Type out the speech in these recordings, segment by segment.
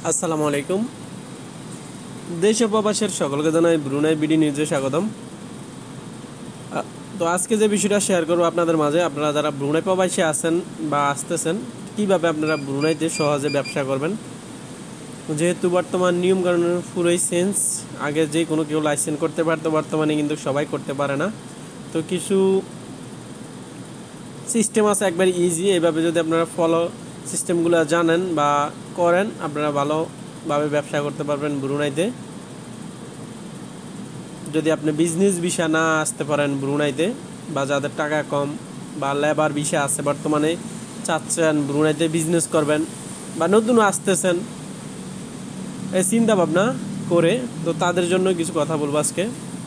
আসসালামু আলাইকুম। দেশ ও প্রবাসের সকলকে জানাই ব্রুনাই বিডি নিউজে স্বাগতম। তো আজকে যে বিষয়টা শেয়ার করবো আপনাদের মাঝে, আপনারা যারা ব্রুনাই প্রবাসী আছেন বা আসতেছেন, কিভাবে আপনারা ব্রুনাইতে সহজে ব্যবসা করবেন। যেহেতু বর্তমান নিয়মকানুনের পুরোই চেঞ্জ, আগে যে কোনো কেউ লাইসেন্স করতে পারতো, বর্তমানে কিন্তু সবাই করতে পারে না। তো কিছু সিস্টেম আছে একবার ইজি, এইভাবে যদি আপনারা ফলো সিস্টেমগুলো জানেন বা করেন, আপনারা ভালোভাবে ব্যবসা করতে পারবেন ব্রুনাইতে। যদি আপনি বিজনেস ভিসা না আসতে পারেন ব্রুনাইতে, বা যাদের টাকা কম বা লেবার ভিসা আছে বর্তমানে, চাচ্ছেন ব্রুনাইতে বিজনেস করবেন বা নতুন আসতেছেন এই চিন্তা ভাবনা করে, তো তাদের জন্য কিছু কথা বলবো আজকে।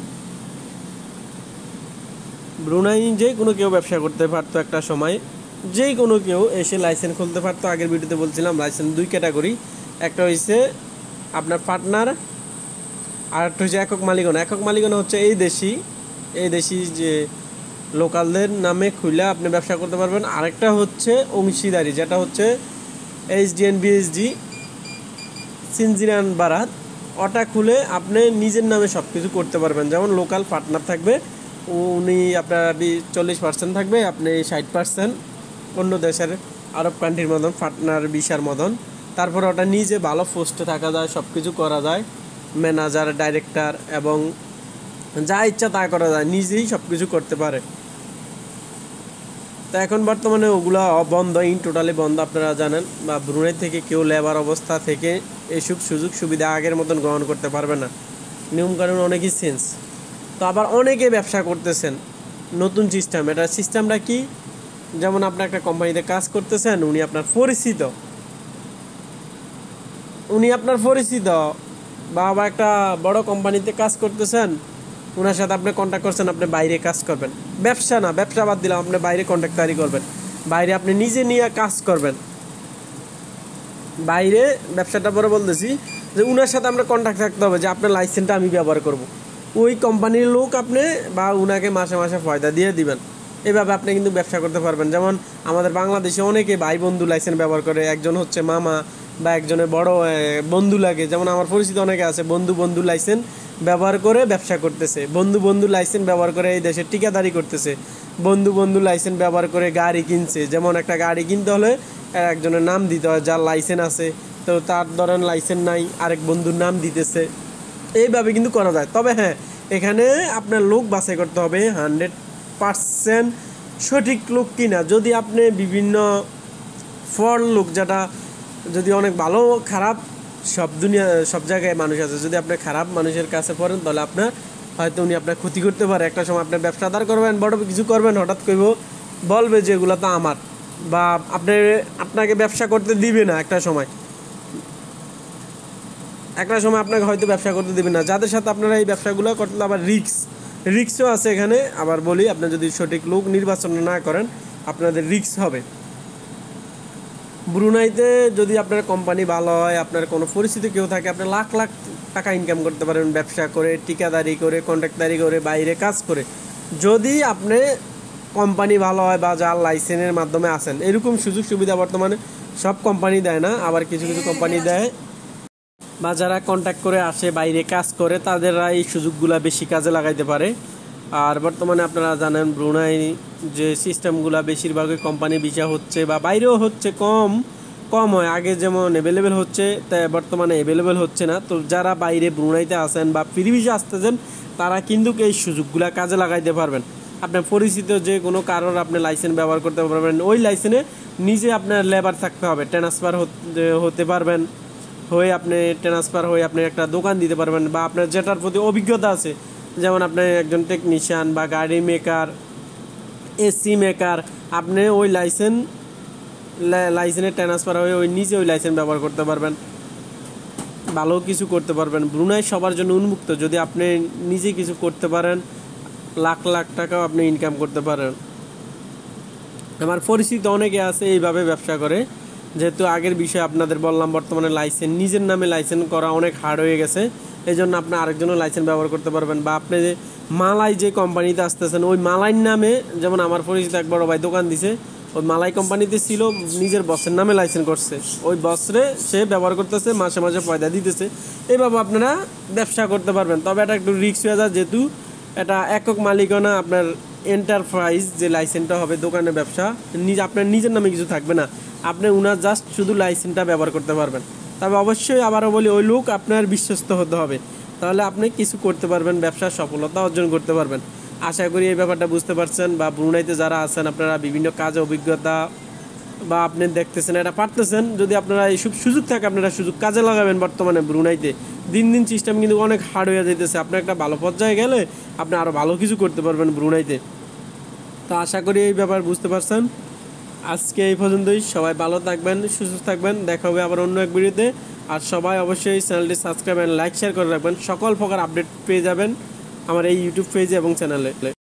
ব্রুনাই যে কোনো কেউ ব্যবসা করতে পারতো একটা সময়, যে কোনো কেউ এসে লাইসেন্স খুলতে পারতো। আগের ভিডিওতে বলছিলাম লাইসেন্স দুই ক্যাটাগরি, একটা হচ্ছে আপনার পার্টনার, আর একটা হচ্ছে একক মালিকানা। একক মালিকানা হচ্ছে এই দেশি যে লোকালদের নামে খুলে আপনি ব্যবসা করতে পারবেন। আরেকটা হচ্ছে অংশীদারি, যেটা হচ্ছে এইচডিএন বিএসডি সিনজিরান বারাত, ওটা খুলে আপনি নিজের নামে সব কিছু করতে পারবেন। যেমন লোকাল পার্টনার থাকবে, উনি আপনার 40% থাকবে, আপনি 60% অন্য দেশের আরব কান্ট্রির মতন পার্টনার ভিসার মতন। তারপর ওটা নিজে ভালো পোস্টে থাকা যায়, সব কিছু করা যায়, ম্যানেজার, ডাইরেক্টর এবং যা ইচ্ছা তা করা যায়, নিজেই সব কিছু করতে পারে। তো এখন বর্তমানে ওগুলো বন্ধ, টোটালি বন্ধ, আপনারা জানেন। বা ব্রুনাই থেকে কেউ লেবার অবস্থা থেকে এইসব সুযোগ সুবিধা আগের মতন গ্রহণ করতে পারবে না, নিয়মকানুন অনেকই চেঞ্জ। তো আবার অনেকে ব্যবসা করতেছেন নতুন সিস্টেম। এটা সিস্টেমটা কি? যেমন আপনি একটা কোম্পানিতে কাজ করতেছেন, উনি আপনার পরিচিত বা একটা বড় কোম্পানিতে কাজ করতেছেন, ওনার সাথে আপনি কন্ট্যাক্ট করছেন, আপনি বাইরে কাজ করবেন। ব্যবসা না, ব্যবসা বাদ দিলাম, আপনি বাইরে কন্ট্রাক্টারি করবেন, বাইরে আপনি নিজে নিয়ে কাজ করবেন। বাইরে ব্যবসাটা পরে বলতেছি যে উনার সাথে আমরা কন্ট্যাক্ট থাকতে হবে, যে আপনার লাইসেন্সটা আমি ব্যবহার করব। ওই কোম্পানির লোক আপনি বা উনাকে মাসে মাসে ফয়দা দিয়ে দিবেন। এইভাবে আপনি কিন্তু ব্যবসা করতে পারবেন। যেমন আমাদের বাংলাদেশে অনেকে ভাই বন্ধু লাইসেন্স ব্যবহার করে, একজন হচ্ছে মামা বা একজনের বড় বন্ধু লাগে। যেমন আমার পরিচিত অনেকে আছে, বন্ধু লাইসেন্স ব্যবহার করে ব্যবসা করতেছে, বন্ধু লাইসেন্স ব্যবহার করে এই দেশে ঠিকাদারি করতেছে, বন্ধু লাইসেন্স ব্যবহার করে গাড়ি কিনছে। যেমন একটা গাড়ি কিনতে হলে একজনের নাম দিতে হয়, যার লাইসেন্স আছে, তো তার ধরেন লাইসেন্স নাই, আরেক বন্ধুর নাম দিতেছে। এইভাবে কিন্তু করা যায়। তবে হ্যাঁ, এখানে আপনার লোক বাছাই করতে হবে 100% সঠিক লোক কিনা। যদি আপনি বিভিন্ন লোক, যেটা যদি অনেক ভালো খারাপ সব জায়গায় মানুষ আছে, যদি আপনি খারাপ মানুষের কাছে পড়েন, তাহলে আপনার হয়তো উনি আপনার ক্ষতি করতে পারে। একটা সময় আপনার ব্যবসাদার করবেন, বড় কিছু করবেন, হঠাৎ বলবে যে এগুলো তো আমার, বা আপনাকে ব্যবসা করতে দিবে না। একটা সময় আপনাকে হয়তো ব্যবসা করতে দিবে না। যাদের সাথে আপনারা এই ব্যবসাগুলো করতে, আবার রিক্সও আছে এখানে। আবার বলি, আপনি যদি সঠিক লোক নির্বাচন না করেন, আপনাদের রিক্স হবে। ব্রুনাইতে যদি আপনার কোম্পানি ভালো হয়, আপনার কোনো পরিস্থিতি কেউ থাকে, আপনি লাখ লাখ টাকা ইনকাম করতে পারেন ব্যবসা করে, ঠিকাদারি করে, কন্ট্রাক্টারি করে, বাইরে কাজ করে। যদি আপনি কোম্পানি ভালো হয় বা যার লাইসেন্সের মাধ্যমে আসেন। এরকম সুযোগ সুবিধা বর্তমানে সব কোম্পানি দেয় না, আবার কিছু কিছু কোম্পানি দেয়। বা যারা কন্ট্যাক্ট করে আসে, বাইরে কাজ করে, তাদেররা এই সুযোগগুলো বেশি কাজে লাগাইতে পারে। আর বর্তমানে আপনারা জানেন ব্রুনাই যে সিস্টেমগুলো বেশিরভাগই কোম্পানি ভিসা হচ্ছে, বা বাইরেও হচ্ছে, কম হয়। আগে যেমন অ্যাভেলেবেল হচ্ছে, তাই বর্তমানে অ্যাভেলেবেল হচ্ছে না। তো যারা বাইরে ব্রুনাইতে আসেন বা ফ্রি ভিসা আসতেছেন, তারা কিন্তু এই সুযোগগুলো কাজে লাগাইতে পারবেন। আপনার পরিচিত যে কোনো কারোর আপনি লাইসেন্স ব্যবহার করতে পারবেন। ওই লাইসেন্সে নিজে আপনার লেবার থাকতে হবে, ট্রান্সফার হতে পারবেন, হয়ে আপনি ট্রান্সফার হয়ে আপনি একটা দোকান দিতে পারবেন, বা আপনার যেটার প্রতি অভিজ্ঞতা আছে, যেমন আপনি একজন টেকনিশিয়ান বা গাড়ি মেকার, এসি মেকার, আপনি ওই লাইসেন্সে ট্রান্সফার হয়ে ওই নিজে ওই লাইসেন্স ব্যবহার করতে পারবেন, ভালো কিছু করতে পারবেন। ব্রুনাই সবার জন্য উন্মুক্ত। যদি আপনি নিজে কিছু করতে পারেন, লাখ লাখ টাকাও আপনি ইনকাম করতে পারেন। আমার পরিচিত অনেকে আছে এইভাবে ব্যবসা করে। যেহেতু আগের বিষয়ে আপনাদের বললাম, বর্তমানে নিজের নামে লাইসেন্স করা অনেক হার্ড হয়ে গেছে। এই জন্য আপনি আরেকজনের লাইসেন্স ব্যবহার করতে পারবেন। বা আপনি যে মালাই যে কোম্পানিতে আসতেছেন, ওই মালাইয়ের নামে, যেমন আমার পরিচিত এক বড় ভাই দোকান দিছে, ওই মালাই কোম্পানিতে ছিল, নিজের বসের নামে লাইসেন্স করছে, ওই বসরে সে ব্যবহার করতেছে, মাসে মাসে পয়সা দিতেছে। এইভাবে আপনারা ব্যবসা করতে পারবেন। তবে এটা একটু রিস্ক হয়ে যায়, যেহেতু এটা একক মালিকানা, আপনার এন্টারপ্রাইজ যে লাইসেন্সটা হবে দোকানের ব্যবসা, আপনার নিজের নামে কিছু থাকবে না, আপনি উনার জাস্ট শুধু লাইসেন্সটা ব্যবহার করতে পারবেন। তবে অবশ্যই আবারও বলি, ওই লোক আপনার বিশ্বস্ত হতে হবে, তাহলে আপনি কিছু করতে পারবেন, ব্যবসার সফলতা অর্জন করতে পারবেন। আশা করি এই ব্যাপারটা বুঝতে পারছেন, বা ব্রুনাইতে যারা আছেন আপনারা বিভিন্ন কাজে অভিজ্ঞতা বা আপনি দেখতেছেন এটা পারতেছেন, যদি আপনারা এইসব সুযোগ থাকে আপনারা সুযোগ কাজে লাগাবেন। বর্তমানে ব্রুনাইতে দিন দিন সিস্টেম কিন্তু অনেক হার্ড হয়ে যেতেছে, আপনি একটা ভালো পর্যায়ে গেলে আপনি আরও ভালো কিছু করতে পারবেন ব্রুনাইতে। তো আশা করি এই ব্যাপার বুঝতে পারছেন। আজকে এই পর্যন্তই, সবাই ভালো থাকবেন, সুস্থ থাকবেন, দেখা হবে আবার অন্য এক ভিডিওতে। আর সবাই অবশ্যই চ্যানেলটি সাবস্ক্রাইব অ্যান্ড লাইক শেয়ার করে রাখবেন, সকল প্রকার আপডেট পেয়ে যাবেন আমার এই ইউটিউব পেজে এবং চ্যানেলে।